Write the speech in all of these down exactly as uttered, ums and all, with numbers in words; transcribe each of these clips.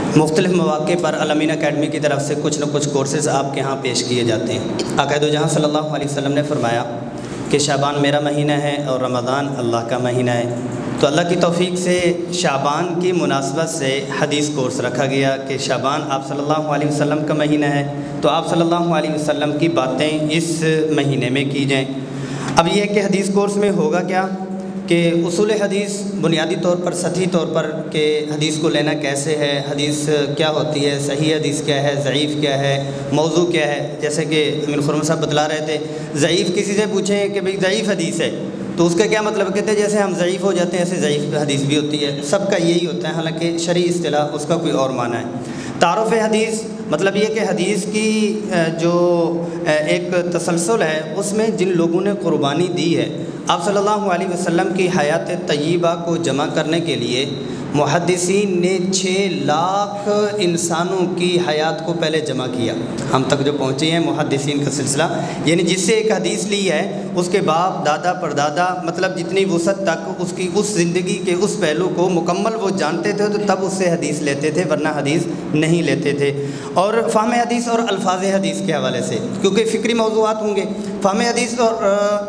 مختلف مواقع پر الامین اکیڈمی کی طرف سے کچھ نہ کچھ کورسز آپ کے ہاں پیش کیے جاتے ہیں۔ آقا دو جہاں صلی اللہ علیہ وسلم نے فرمایا کہ شعبان میرا مہینہ ہے اور رمضان اللہ کا مہینہ ہے، تو اللہ کی توفیق سے شعبان کی مناسبت سے حدیث کورس رکھا گیا کہ شعبان آپ صلی اللہ علیہ وسلم کا مہینہ ہے، تو آپ صلی اللہ علیہ وسلم کی باتیں اس مہینے میں کی جائیں۔ اب یہ کہ حدیث کورس میں ہوگا کیا کہ اصول حدیث بنیادی طور پر سطحی طور پر کہ حدیث کو لینا کیسے ہے، حدیث کیا ہوتی ہے، صحیح حدیث کیا ہے، ضعیف کیا ہے، موضوع کیا ہے۔ جیسے کہ امین خرم صاحب بتلا رہے تھے، ضعیف کسی سے پوچھیں کہ بھئی ضعیف حدیث ہے تو اس کا کیا مطلب، کہتے ہیں جیسے ہم ضعیف ہو جاتے ہیں ایسے ضعیف حدیث بھی ہوتی ہے، سب کا یہی ہوتا ہے، حالانکہ شرعی اصطلاح اس کا کوئی اور معنی ہے۔ تعارف حدیث مطلب یہ کہ حدیث کی جو ایک تسلسل ہے اس میں جن لوگوں نے قربانی دی ہے، آپ صلی اللہ علیہ وسلم کی حیات طیبہ کو جمع کرنے کے لیے محدثین نے چھ لاکھ انسانوں کی حیات کو پہلے جمع کیا، ہم تک جو پہنچے ہیں محدثین کا سلسلہ، یعنی جس سے ایک حدیث لی ہے اس کے باپ دادا پردادا مطلب جتنی وسعت تک اس کی اس زندگی کے اس پہلو کو مکمل وہ جانتے تھے تو تب اس سے حدیث لیتے تھے، ورنہ حدیث نہیں لیتے تھے۔ اور فہم حدیث اور الفاظ حدیث کے حوالے سے کیونکہ فکری موضوعات ہوں گے، فہم حدیث اور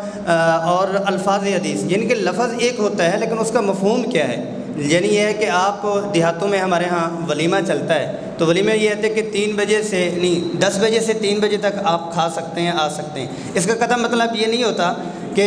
اور الفاظ حدیث یعنی کہ لفظ ایک ہوتا ہے لیکن اس کا مفہوم کیا ہے، یعنی یہ ہے کہ آپ دیہاتوں میں ہمارے ہاں ولیمہ چلتا ہے تو ولیمہ یہ ہے کہ تین بجے سے نہیں دس بجے سے تین بجے تک آپ کھا سکتے ہیں، آ سکتے ہیں۔ اس کا قطع مطلب یہ نہیں ہوتا کہ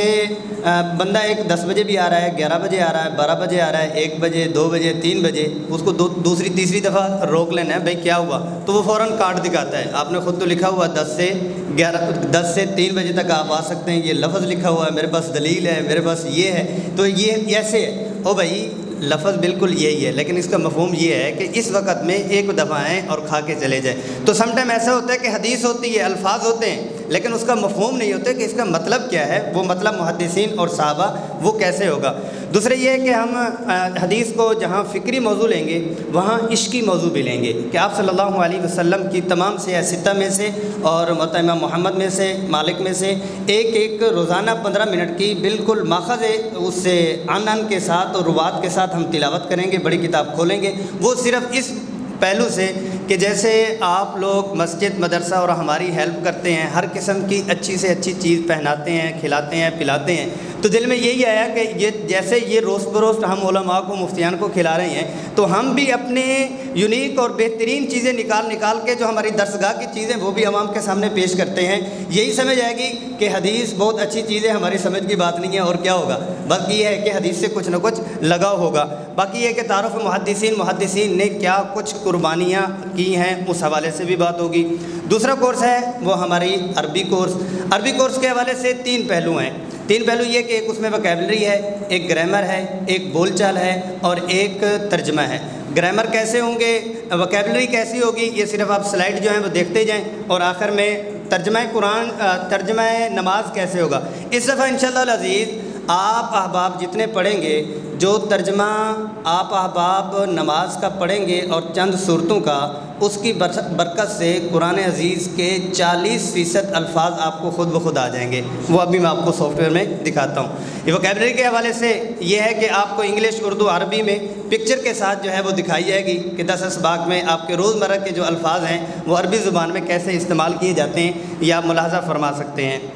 بندہ ایک دس بجے بھی آ رہا ہے، گیارہ بجے آ رہا ہے، بارہ بجے آ رہا ہے، ایک بجے، دو بجے، تین بجے، اس کو دو دوسری تیسری دفعہ روک لینا ہے بھائی کیا ہوا، تو وہ فوراً کارڈ دکھاتا ہے، آپ نے خود تو لکھا ہوا دس سے گیارہ دس سے تین بجے تک آپ آ سکتے ہیں، یہ لفظ لکھا ہوا ہے، میرے پاس دلیل ہے، میرے پاس یہ ہے، تو یہ ایسے ہے۔ او بھائی لفظ بالکل یہی ہے لیکن اس کا مفہوم یہ ہے کہ اس وقت میں ایک دفعہ آئیں اور کھا کے چلے جائیں۔ تو سم ٹائم ایسا ہوتا ہے کہ حدیث ہوتی ہے، الفاظ ہوتے ہیں لیکن اس کا مفہوم نہیں ہوتا کہ اس کا مطلب کیا ہے، وہ مطلب محدثین اور صحابہ وہ کیسے ہوگا۔ دوسرے یہ ہے کہ ہم حدیث کو جہاں فکری موضوع لیں گے وہاں عشقی موضوع بھی لیں گے کہ آپ صلی اللہ علیہ وسلم کی تمام سیاستہ میں سے اور امام محمد میں سے مالک میں سے ایک ایک روزانہ پندرہ منٹ کی بالکل ماخذ اس سے عن عن کے ساتھ اور روات کے ساتھ ہم تلاوت کریں گے، بڑی کتاب کھولیں گے، وہ صرف اس پہلو سے کہ جیسے آپ لوگ مسجد مدرسہ اور ہماری ہیلپ کرتے ہیں، ہر قسم کی اچھی سے اچھی چیز پہناتے ہیں، کھلاتے ہیں، پلاتے ہیں، تو دل میں یہی آیا کہ یہ جیسے یہ روز بروز ہم علماء کو مفتیان کو کھلا رہے ہیں تو ہم بھی اپنے یونیک اور بہترین چیزیں نکال نکال کے جو ہماری درسگاہ کی چیزیں وہ بھی عوام کے سامنے پیش کرتے ہیں۔ یہی سمجھ آئے گی کہ حدیث بہت اچھی چیز ہے، ہماری سمجھ کی بات نہیں ہے، اور کیا ہوگا، بس یہ ہے کہ حدیث سے کچھ نہ کچھ لگاؤ ہوگا۔ باقی یہ کہ تعارف محدثین محدثین نے کیا کچھ قربانیاں کی ہیں اس حوالے سے بھی بات ہوگی۔ دوسرا کورس ہے وہ ہماری عربی کورس۔ عربی کورس کے حوالے سے تین پہلو ہیں۔ تین پہلو یہ کہ ایک اس میں وکیبلری ہے، ایک گرامر ہے، ایک بول چال ہے اور ایک ترجمہ ہے۔ گرامر کیسے ہوں گے، وکیبلری کیسی ہوگی، یہ صرف آپ سلائڈ جو ہیں وہ دیکھتے جائیں، اور آخر میں ترجمہ قرآن ترجمہ نماز کیسے ہوگا۔ اس دفعہ انشاءاللہ العزیز آپ احباب جتنے پڑھیں گے، جو ترجمہ آپ احباب نماز کا پڑھیں گے اور چند صورتوں کا، اس کی برکت سے قرآن عزیز کے چالیس فیصد الفاظ آپ کو خود بخود آ جائیں گے، وہ ابھی میں آپ کو سافٹ ویئر میں دکھاتا ہوں۔ یہ وکیبلری کے حوالے سے یہ ہے کہ آپ کو انگلش اردو عربی میں پکچر کے ساتھ جو ہے وہ دکھائی جائے گی کہ دس اسباق میں آپ کے روزمرہ کے جو الفاظ ہیں وہ عربی زبان میں کیسے استعمال کیے جاتے ہیں، یہ آپ ملاحظہ فرما سکتے ہیں۔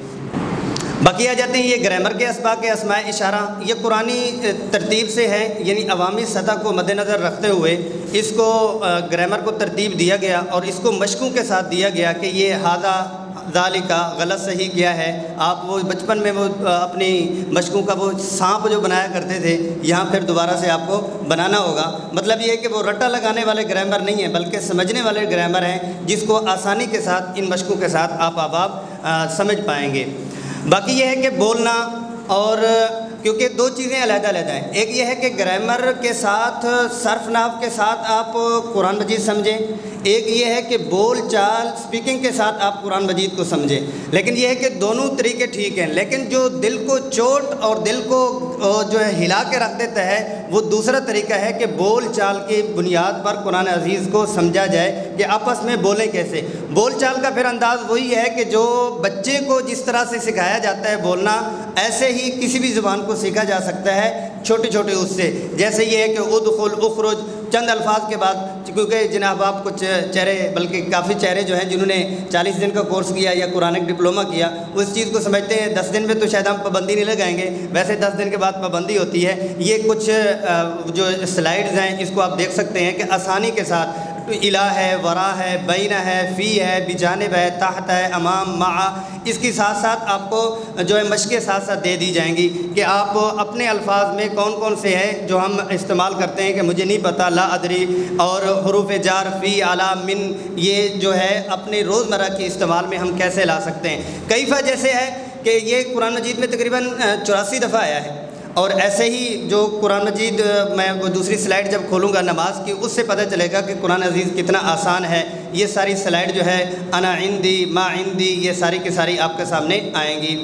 باقی آ جاتے ہیں یہ گرامر کے اسباق کے اسماء اشارہ، یہ قرآنی ترتیب سے ہے، یعنی عوامی سطح کو مد نظر رکھتے ہوئے اس کو گرامر کو ترتیب دیا گیا اور اس کو مشقوں کے ساتھ دیا گیا کہ یہ ہاذا ذالکا غلط صحیح کیا ہے۔ آپ وہ بچپن میں وہ اپنی مشقوں کا وہ سانپ جو بنایا کرتے تھے، یہاں پھر دوبارہ سے آپ کو بنانا ہوگا۔ مطلب یہ ہے کہ وہ رٹا لگانے والے گرامر نہیں ہیں بلکہ سمجھنے والے گرامر ہیں، جس کو آسانی کے ساتھ ان مشقوں کے ساتھ آپ احباب سمجھ پائیں گے۔ باقی یہ ہے کہ بولنا، اور کیونکہ دو چیزیں علیحدہ علیحدہ ہیں، ایک یہ ہے کہ گرامر کے ساتھ صرف نحو کے ساتھ آپ قرآن مجید سمجھیں، ایک یہ ہے کہ بول چال سپیکنگ کے ساتھ آپ قرآن مجید کو سمجھیں، لیکن یہ ہے کہ دونوں طریقے ٹھیک ہیں، لیکن جو دل کو چوٹ اور دل کو جو ہے ہلا کے رکھ دیتا ہے وہ دوسرا طریقہ ہے کہ بول چال کی بنیاد پر قرآن عزیز کو سمجھا جائے کہ آپس میں بولیں کیسے۔ بول چال کا پھر انداز وہی ہے کہ جو بچے کو جس طرح سے سکھایا جاتا ہے بولنا، ایسے ہی کسی بھی زبان کو سیکھا جا سکتا ہے چھوٹے چھوٹے اس سے، جیسے یہ ہے کہ ادخل اخرج، چند الفاظ کے بعد، کیونکہ جن احباب کچھ چہرے بلکہ کافی چہرے جو ہیں جنہوں نے چالیس دن کا کورس کیا یا قرآنک ڈپلومہ کیا، وہ اس چیز کو سمجھتے ہیں دس دن میں تو شاید ہم پابندی نہیں لگائیں گے، ویسے دس دن کے بعد پابندی ہوتی ہے۔ یہ کچھ جو سلائیڈز ہیں اس کو آپ دیکھ سکتے ہیں کہ آسانی کے ساتھ الہ ہے، ورا ہے، بین ہے، فی ہے، بجانب ہے، تحت ہے، امام، مع، اس کی ساتھ ساتھ آپ کو جو ہے مشقیں ساتھ ساتھ دے دی جائیں گی کہ آپ اپنے الفاظ میں کون کون سے ہیں جو ہم استعمال کرتے ہیں کہ مجھے نہیں پتہ، لا ادری، اور حروف جار، فی، علی، من، یہ جو ہے اپنے روزمرہ کے استعمال میں ہم کیسے لا سکتے ہیں۔ کیفہ جیسے ہے کہ یہ قرآن مجید میں تقریباً چوراسی دفعہ آیا ہے، اور ایسے ہی جو قرآن مجید میں وہ دوسری سلائیڈ جب کھولوں گا نماز کی، اس سے پتہ چلے گا کہ قرآن عزیز کتنا آسان ہے۔ یہ ساری سلائیڈ جو ہے انا عندی، ما عندی، یہ ساری کی ساری آپ کے سامنے آئیں گی۔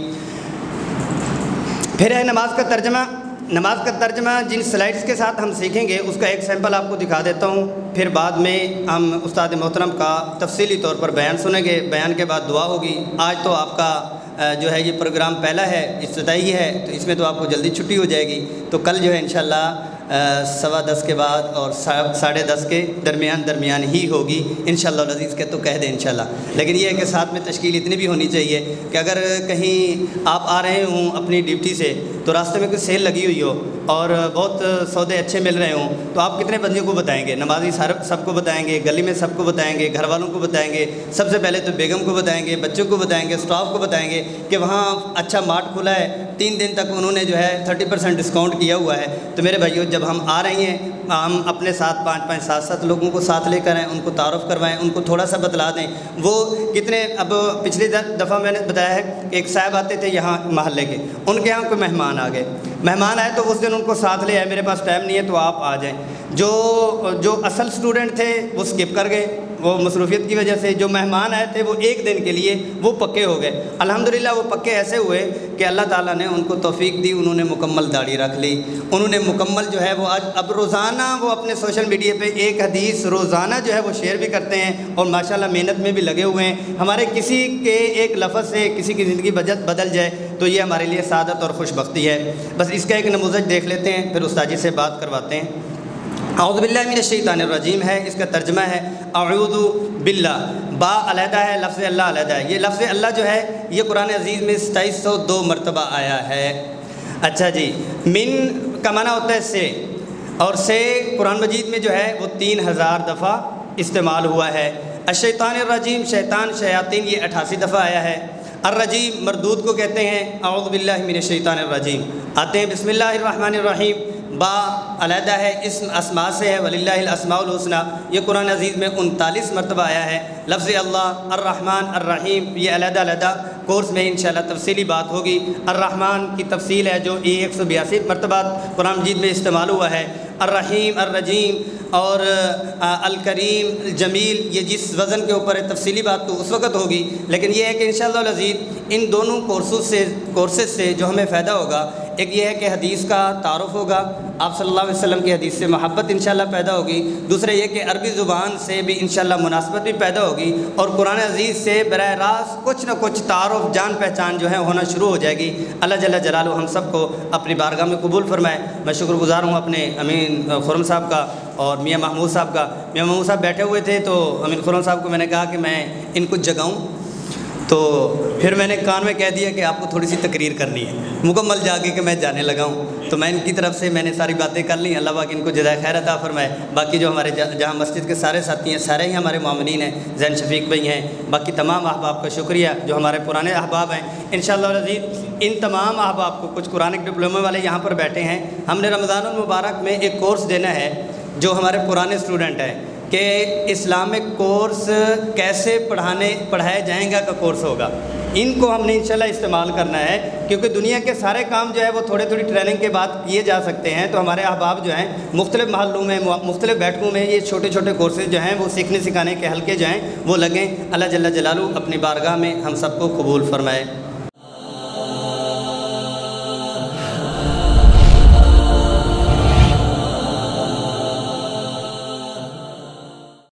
پھر ہے نماز کا ترجمہ۔ نماز کا ترجمہ جن سلائیڈز کے ساتھ ہم سیکھیں گے اس کا ایک سیمپل آپ کو دکھا دیتا ہوں، پھر بعد میں ہم استاد محترم کا تفصیلی طور پر بیان سنیں گے، بیان کے بعد دعا ہوگی۔ آج تو آپ کا جو ہے یہ پروگرام پہلا ہے، افتتاحی ہے، تو اس میں تو آپ کو جلدی چھٹی ہو جائے گی، تو کل جو ہے انشاءاللہ سوا دس کے بعد اور ساڑھے دس کے درمیان درمیان ہی ہوگی انشاءاللہ العزیز کے، تو کہہ دیں انشاءاللہ۔ لیکن یہ ہے کہ ساتھ میں تشکیل اتنی بھی ہونی چاہیے کہ اگر کہیں آپ آ رہے ہوں اپنی ڈیوٹی سے تو راستے میں کوئی سیل لگی ہوئی ہو اور بہت سودے اچھے مل رہے ہوں، تو آپ کتنے بندیوں کو بتائیں گے؟ نمازی سب کو بتائیں گے، گلی میں سب کو بتائیں گے، گھر والوں کو بتائیں گے، سب سے پہلے تو بیگم کو بتائیں گے، بچوں کو بتائیں گے، اسٹاف کو بتائیں گے کہ وہاں اچھا مارٹ کھلا ہے، تین دن تک انہوں نے جو ہے تھرٹی پرسینٹ ڈسکاؤنٹ کیا ہوا ہے۔ تو میرے بھائیوں، جب ہم آ رہی ہیں ہم اپنے ساتھ پانچ پانچ سات سات لوگوں کو ساتھ لے کر آئیں، ان کو تعارف کروائیں، ان کو تھوڑا سا بتلا دیں وہ کتنے۔ اب پچھلی دفعہ میں نے بتایا ہے کہ ایک صاحب آتے تھے یہاں محلے کے، ان کے یہاں کوئی مہمان آ گئے، مہمان آئے تو اس دن ان کو ساتھ لے آئے، میرے پاس ٹائم نہیں ہے تو آپ آ جائیں۔ جو جو اصل اسٹوڈنٹ تھے وہ اسکپ کر گئے، وہ مصروفیت کی وجہ سے۔ جو مہمان آئے تھے وہ ایک دن کے لیے وہ پکے ہو گئے۔ الحمدللہ وہ پکے ایسے ہوئے کہ اللہ تعالیٰ نے ان کو توفیق دی، انہوں نے مکمل داڑھی رکھ لی، انہوں نے مکمل جو ہے وہ آج اب روزانہ وہ اپنے سوشل میڈیا پہ ایک حدیث روزانہ جو ہے وہ شیئر بھی کرتے ہیں، اور ماشاءاللہ محنت میں بھی لگے ہوئے ہیں۔ ہمارے کسی کے ایک لفظ سے کسی کی زندگی بدل جائے تو یہ ہمارے لیے سعادت اور خوش بختی ہے۔ بس اس کا ایک نموذج دیکھ لیتے ہیں، پھر استاد جی سے بات کرواتے ہیں۔ اعوذ باللہ من الشیطان الرجیم ہے، اس کا ترجمہ ہے اعوذ باللہ، با علیحدہ ہے، لفظ اللہ علیحدہ ہے۔ یہ لفظ اللہ جو ہے یہ قرآن عزیز میں ستائیس سو دو مرتبہ آیا ہے۔ اچھا جی، من کا معنی ہوتا ہے سے، اور سے قرآن مجید میں جو ہے وہ تین ہزار دفعہ استعمال ہوا ہے۔ الشیطان الرجیم، شیطان شیاطین، یہ اٹھاسی دفعہ آیا ہے۔ الرجیم مردود کو کہتے ہیں۔ اعوذ باللہ من الشیطان الرجیم آتے ہیں بسم اللہ الرحمن الرحیم، با علیحدہ ہے، اسم اسماء سے ہے، وللہ الاسماء الحسنی، یہ قرآن عزیز میں انتالیس مرتبہ آیا ہے۔ لفظ اللہ، الرحمن، الرحیم، یہ علیحدہ علیحدہ کورس میں انشاءاللہ تفصیلی بات ہوگی۔ الرحمن کی تفصیل ہے جو ایک سو بیاسی مرتبہ قرآن مجید میں استعمال ہوا ہے۔ الرحیم، الرجیم اور الکریم، الجمیل، یہ جس وزن کے اوپر ہے تفصیلی بات تو اس وقت ہوگی، لیکن یہ ہے کہ انشاءاللہ العزیز ان دونوں کورسز سے کورسز سے جو ہمیں فائدہ ہوگا، ایک یہ ہے کہ حدیث کا تعارف ہوگا، آپ صلی اللہ علیہ وسلم کی حدیث سے محبت انشاءاللہ پیدا ہوگی، دوسرا یہ کہ عربی زبان سے بھی انشاءاللہ مناسبت بھی پیدا ہوگی، اور قرآن عزیز سے براہ راست کچھ نہ کچھ تعارف، جان پہچان جو ہے ہونا شروع ہو جائے گی۔ اللہ جل جلالہ ہم سب کو اپنی بارگاہ میں قبول فرمائے۔ میں شکر گزار ہوں اپنے امین خرم صاحب کا اور میاں محمود صاحب کا۔ میاں محمود صاحب بیٹھے ہوئے تھے تو امین خرم صاحب کو میں نے کہا کہ میں ان کو جگاؤں، تو پھر میں نے کان میں کہہ دیا کہ آپ کو تھوڑی سی تقریر کرنی ہے، مکمل جا کے کہ میں جانے لگا ہوں، تو میں ان کی طرف سے میں نے ساری باتیں کر لیں۔ اللہ پاک ان کو جزائے خیر عطا فرمائے۔ باقی جو ہمارے جہاں مسجد کے سارے ساتھی ہیں سارے ہی ہمارے مومنین ہیں، زین شفیق بھائی ہیں، باقی تمام احباب کا شکریہ جو ہمارے پرانے احباب ہیں۔ انشاءاللہ العزیز ان تمام احباب کو، کچھ قرآنک ڈپلومے والے یہاں پر بیٹھے ہیں، ہم نے رمضان المبارک میں ایک کورس دینا ہے جو ہمارے پرانے اسٹوڈنٹ ہیں کہ اسلامک کورس کیسے پڑھانے پڑھائے جائیں گا کا کورس ہوگا، ان کو ہم نے انشاءاللہ استعمال کرنا ہے، کیونکہ دنیا کے سارے کام جو ہے وہ تھوڑے تھوڑی ٹریننگ کے بعد کیے جا سکتے ہیں۔ تو ہمارے احباب جو ہیں مختلف محلوں میں، مختلف بیٹھکوں میں یہ چھوٹے چھوٹے کورسز جو ہیں وہ سیکھنے سکھانے کے حلقے جو ہیں وہ لگیں۔ اللہ جل جلالہ اپنی بارگاہ میں ہم سب کو قبول فرمائے۔